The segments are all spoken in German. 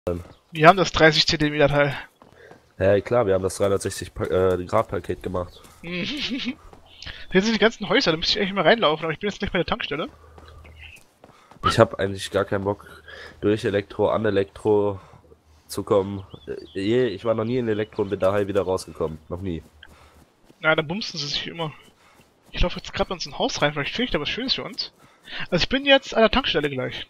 Wir haben das 30 Zentimeter Teil. Ja, klar, wir haben das 360 Grad Paket gemacht. Hier sind die ganzen Häuser, da müsste ich eigentlich mal reinlaufen, aber ich bin jetzt gleich bei der Tankstelle. Ich habe eigentlich gar keinen Bock, durch Elektro an Elektro zu kommen. Ich war noch nie in Elektro und bin daheim wieder rausgekommen. Noch nie. Na, dann bumsen sie sich immer. Ich laufe jetzt gerade bei uns in ein Haus rein, vielleicht finde ich da was Schönes für uns. Also ich bin jetzt an der Tankstelle gleich.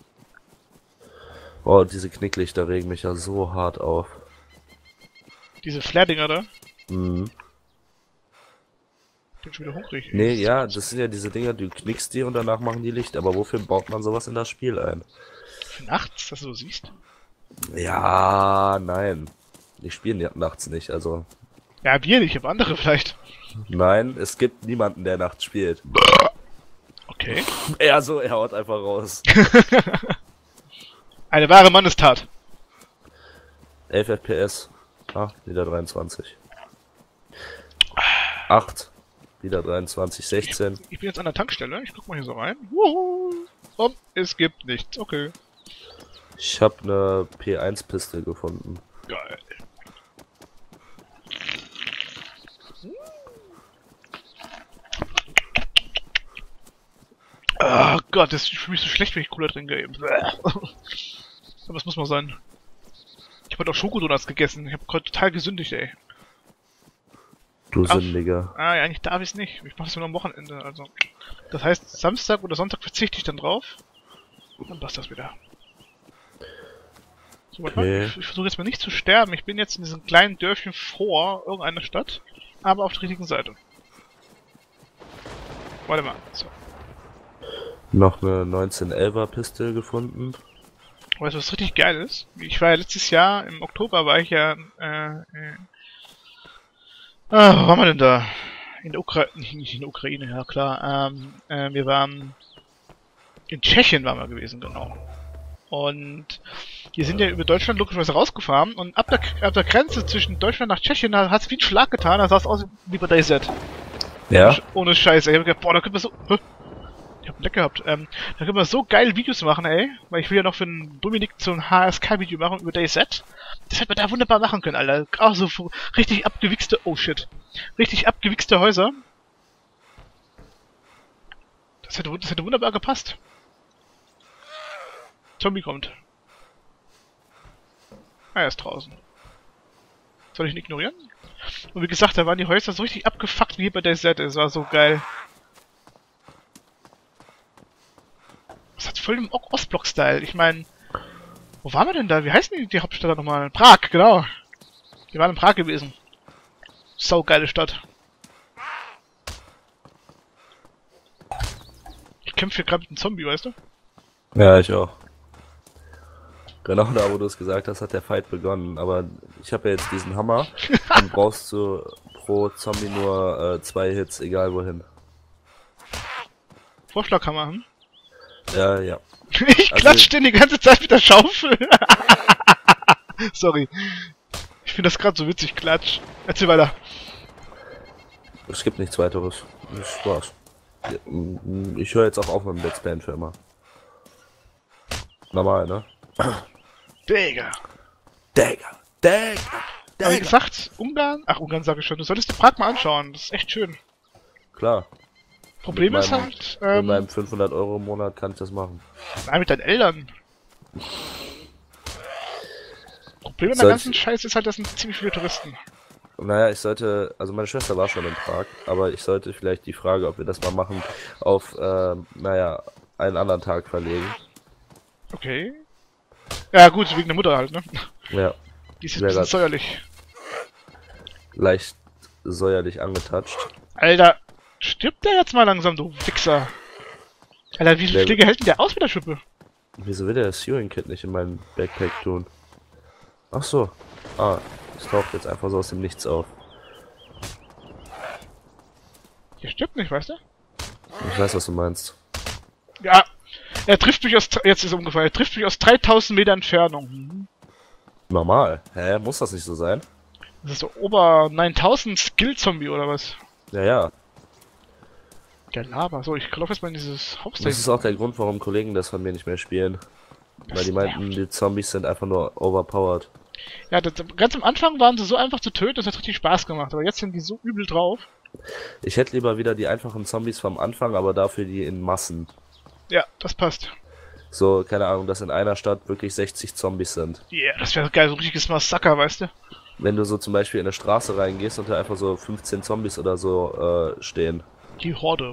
Oh, diese Knicklichter regen mich ja so hart auf. Diese Flair-Dinger da. Mhm. Ich bin schon wieder hungrig. Nee, ja, das sind ja diese Dinger, du knickst die und danach machen die Licht. Aber wofür baut man sowas in das Spiel ein? Für nachts, dass du so siehst. Ja, nein. Die spielen ja nachts nicht, also. Ja, wir nicht, aber andere vielleicht. Nein, es gibt niemanden, der nachts spielt. Okay. Er haut einfach raus. Eine wahre Mannestat. 11 FPS. Ah, wieder 23. 8. Wieder 23, 16. Ich bin jetzt an der Tankstelle, ich guck mal hier so rein. Wuhu. Und es gibt nichts, okay. Ich habe eine P1-Piste gefunden. Geil. Oh Gott, das ist für mich so schlecht, wenn ich Cola trinke eben. Aber das muss mal sein. Ich habe heute auch Schokodonuts gegessen. Ich habe gerade total gesündigt, ey. Du Sündiger. Ja, eigentlich darf ich es nicht. Ich mache das nur am Wochenende, also. Das heißt, Samstag oder Sonntag verzichte ich dann drauf. Und dann passt das wieder. So, warte mal. Ich versuche jetzt mal nicht zu sterben. Ich bin jetzt in diesem kleinen Dörfchen vor irgendeiner Stadt, aber auf der richtigen Seite. Warte mal. So. Noch eine 1911er Piste gefunden. Weißt du, was richtig geil ist? Ich war ja letztes Jahr, im Oktober war ich ja, wo waren wir denn da? In der Ukraine, nicht in der Ukraine, ja klar. Wir waren in Tschechien waren wir gewesen, genau. Und wir sind ja über Deutschland logischerweise rausgefahren und ab der Grenze zwischen Deutschland nach Tschechien hat es wie ein Schlag getan, da sah es aus wie bei DayZ. Ja? Ohne Scheiße. Ich hab gedacht, boah, da können wir so. Ich hab einen Leck gehabt. Da können wir so geil Videos machen, ey. Weil ich will ja noch für einen Dominik so ein HSK-Video machen über DayZ. Das hätte man da wunderbar machen können, Alter. Auch so richtig abgewichste. Oh shit. Richtig abgewichste Häuser. Das hätte wunderbar gepasst. Zombie kommt. Ah, er ist draußen. Soll ich ihn ignorieren? Und wie gesagt, da waren die Häuser so richtig abgefuckt wie hier bei DayZ. Es war so geil. Das hat voll im Ostblock-Style. Ich meine, wo waren wir denn da? Wie heißen die Hauptstadt da nochmal? Prag, genau. Wir waren in Prag gewesen. Sau geile Stadt. Ich kämpfe hier gerade mit einem Zombie, weißt du? Ja, ich auch. Genau da, wo du es gesagt hast, hat der Fight begonnen. Aber ich habe ja jetzt diesen Hammer. Dann brauchst du pro Zombie nur 2 Hits, egal wohin. Vorschlaghammer, hm? Ja, ja. Ich klatsch den die ganze Zeit mit der Schaufel. Sorry. Ich finde das gerade so witzig, klatsch. Erzähl weiter. Es gibt nichts weiteres. Das war's. Ich höre jetzt auch auf mit dem Let's Play für immer. Normal, ne? Digga. Digga. Aber wie gesagt, Ungarn? Ach, Ungarn sage ich schon. Du solltest dir Prag mal anschauen. Das ist echt schön. Klar. Problem Mit ist meinem- halt, Mit meinem 500 € im Monat kann ich das machen. nein, mit deinen Eltern. Problem an der Soll ganzen Scheiße ist halt, das sind ziemlich viele Touristen. Naja, ich sollte, also meine Schwester war schon in Prag, aber ich sollte vielleicht die Frage, ob wir das mal machen, auf, naja, einen anderen Tag verlegen. Okay. Ja gut, wegen der Mutter halt, ne? Ja, Die ist jetzt ein Sehr bisschen gut. säuerlich. leicht säuerlich angetatscht. Alter, stirbt der jetzt mal langsam, du Wichser. Alter, wie viele Der- Schläge hält denn der aus mit der Schippe? Wieso will der das Sewing Kit nicht in meinen Backpack tun? Ach so. Ah, es taucht jetzt einfach so aus dem Nichts auf. Der stirbt nicht, weißt du? Ich weiß, was du meinst. Ja. Er trifft mich aus, jetzt ist er umgefallen, er trifft mich aus 3000 Meter Entfernung. Mhm. Normal. Hä, muss das nicht so sein? Das ist so Ober 9000 Skill-Zombie oder was? Ja, ja. Der Lava. So, ich laufe jetzt mal in dieses Haus da Das ist auch der Grund, warum Kollegen das von mir nicht mehr spielen. Weil Das die meinten, nervt. die Zombies sind einfach nur overpowered. Ja, ganz am Anfang waren sie so einfach zu töten, das hat richtig Spaß gemacht. Aber jetzt sind die so übel drauf. Ich hätte lieber wieder die einfachen Zombies vom Anfang, aber dafür die in Massen. Ja, das passt. So, keine Ahnung, dass in einer Stadt wirklich 60 Zombies sind. Yeah, das wäre geil, so ein richtiges Massaker, weißt du? Wenn du so zum Beispiel in eine Straße reingehst und da einfach so 15 Zombies oder so stehen. Die Horde.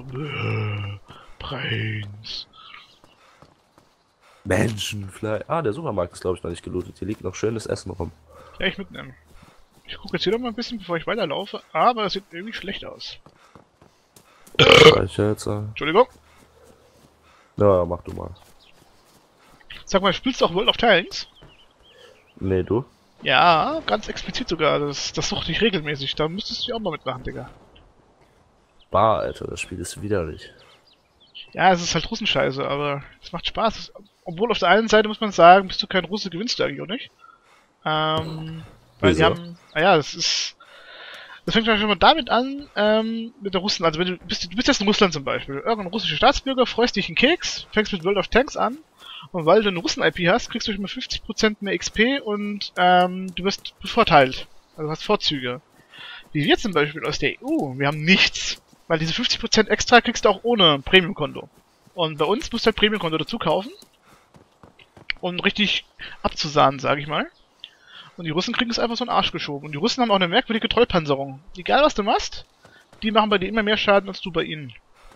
Brains. Menschenfleisch. Ah, der Supermarkt ist glaube ich noch nicht gelootet. Hier liegt noch schönes Essen rum. Ja, ich mitnehmen. Ich gucke jetzt hier noch mal ein bisschen, bevor ich weiterlaufe, aber das sieht irgendwie schlecht aus. Speicherzahl. Entschuldigung. Ja, mach du mal. Sag mal, spielst du auch World of Tanks? Nee, du? Ja, ganz explizit sogar. Das suchte ich regelmäßig. Da müsstest du ja auch mal mitmachen, Digga. Bah, Alter, das Spiel ist widerlich. Ja, es ist halt Russenscheiße, aber es macht Spaß. Obwohl auf der einen Seite muss man sagen, bist du kein Russe, gewinnst du eigentlich auch nicht. Weil die Wieso? haben, naja, das fängt schon mal damit an, mit der Russen, also wenn du bist jetzt in Russland zum Beispiel, irgendein russischer Staatsbürger, freust dich einen Keks, fängst mit World of Tanks an, und weil du eine Russen-IP hast, kriegst du immer 50% mehr XP und du wirst bevorteilt. Also hast Vorzüge. Wie wir zum Beispiel aus der EU, wir haben nichts. Weil diese 50% extra kriegst du auch ohne Premium-Konto. Und bei uns musst du halt Premium-Konto dazu kaufen. Um richtig abzusahnen, sag ich mal. Und die Russen kriegen es einfach so in den Arsch geschoben. Und die Russen haben auch eine merkwürdige Trollpanzerung. Egal was du machst, die machen bei dir immer mehr Schaden als du bei ihnen.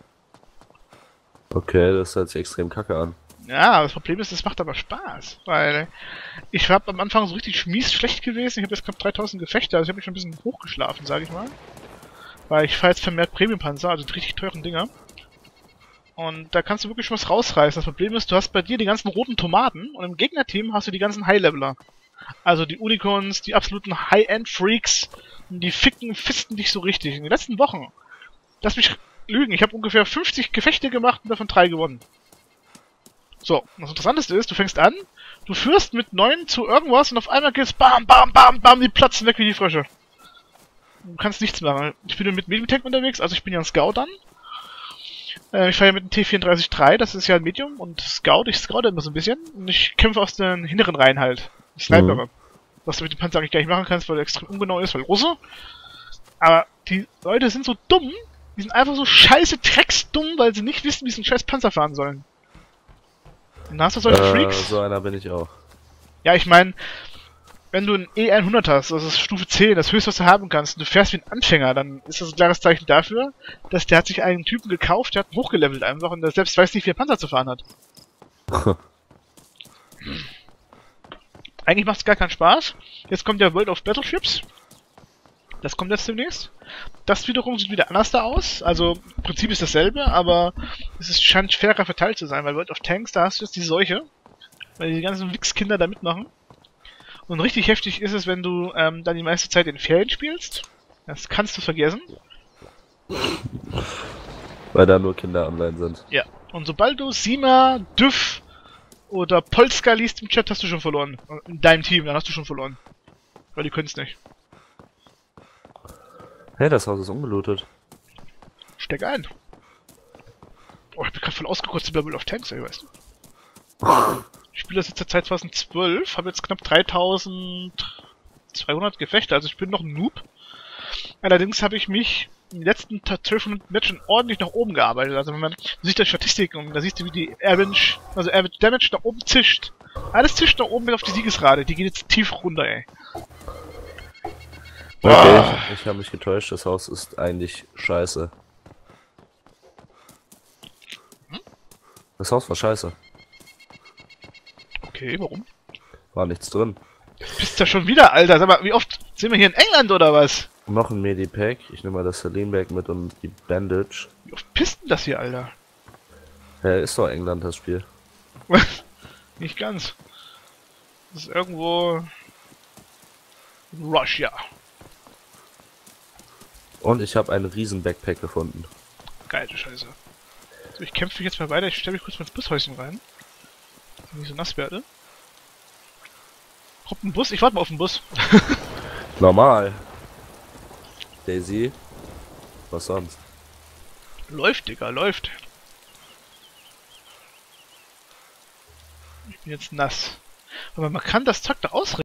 Okay, das hört sich extrem kacke an. Ja, das Problem ist, es macht aber Spaß. Weil ich war am Anfang so richtig schlecht gewesen. Ich habe jetzt knapp 3000 Gefechte, also ich habe mich schon ein bisschen hochgeschlafen, sag ich mal. Weil ich fahre jetzt vermehrt Premium-Panzer, also die richtig teuren Dinger. Und da kannst du wirklich schon was rausreißen. Das Problem ist, du hast bei dir die ganzen roten Tomaten und im Gegnerteam hast du die ganzen High-Leveler. Also die Unicorns, die absoluten High-End-Freaks, die fisten dich so richtig. In den letzten Wochen, lass mich lügen, ich habe ungefähr 50 Gefechte gemacht und davon 3 gewonnen. So, das Interessanteste ist, du fängst an, du führst mit 9 zu irgendwas und auf einmal geht's bam, bam, bam, bam, die platzen weg wie die Frösche. Du kannst nichts machen. Ich bin mit Medium Tank unterwegs, also ich bin ja ein Scout dann. Ich fahre ja mit dem T34-3, das ist ja ein Medium, und ich scoute immer so ein bisschen, und ich kämpfe aus den hinteren Reihen halt. Ich snipere. Was du mit dem Panzer eigentlich gar nicht machen kannst, weil er extrem ungenau ist, weil Russe. Aber die Leute sind so dumm, die sind einfach so scheiße drecksdumm, weil sie nicht wissen, wie sie einen scheiß Panzer fahren sollen. Und dann hast du solche Freaks. So einer bin ich auch. Ja, ich meine, wenn du ein E100 hast, das ist Stufe 10, das höchste, was du haben kannst, und du fährst wie ein Anfänger, dann ist das ein klares Zeichen dafür, dass der hat sich einen Typen gekauft, der hat ihn hochgelevelt einfach und der selbst weiß nicht, wie er Panzer zu fahren hat. Eigentlich macht es gar keinen Spaß. Jetzt kommt ja World of Battleships. Das kommt jetzt demnächst. Das wiederum sieht wieder anders da aus. Also, im Prinzip ist dasselbe, aber scheint fairer verteilt zu sein, weil World of Tanks, da hast du jetzt die Seuche. Weil die ganzen Wichskinder da mitmachen. Und richtig heftig ist es, wenn du dann die meiste Zeit in Ferien spielst. Das kannst du vergessen. Weil da nur Kinder online sind. Ja. Und sobald du Sima, Düff oder Polska liest im Chat, hast du schon verloren. In deinem Team, dann hast du schon verloren. Weil die können es nicht. Hey, das Haus ist ungelootet. Steck ein. Oh, ich bin gerade voll ausgekotzt über World of Tanks, ey, weißt du. Ich spiele das jetzt seit 2012, habe jetzt knapp 3200 Gefechte, also ich bin noch ein Noob. Allerdings habe ich mich in den letzten 1200 Matchen ordentlich nach oben gearbeitet. Also wenn man sieht die Statistiken und da siehst du, wie die Average Damage nach oben zischt. Alles zischt nach oben bis auf die Siegesrate. Die geht jetzt tief runter, ey. Okay, ich habe mich getäuscht, das Haus ist eigentlich scheiße. Das Haus war scheiße. Okay, warum? War nichts drin. Bist du schon wieder, Alter? Sag mal, wie oft sind wir hier in England oder was? Noch ein Medipack. Ich nehme mal das Saline-Bag mit und die Bandage. Wie oft pisst denn das hier, Alter? Ja, ist doch England das Spiel. Nicht ganz. Das ist irgendwo Russia. Und ich habe einen riesen Backpack gefunden. Geile Scheiße. So, ich kämpfe jetzt mal weiter. Ich stelle mich kurz mal ins Bushäuschen rein. Dass ich nicht so nass werde. Kommt ein Bus? Ich warte mal auf den Bus. Normal. Daisy. Was sonst? Läuft, Digga, läuft. Ich bin jetzt nass. Aber man kann das Zeug da ausrichten.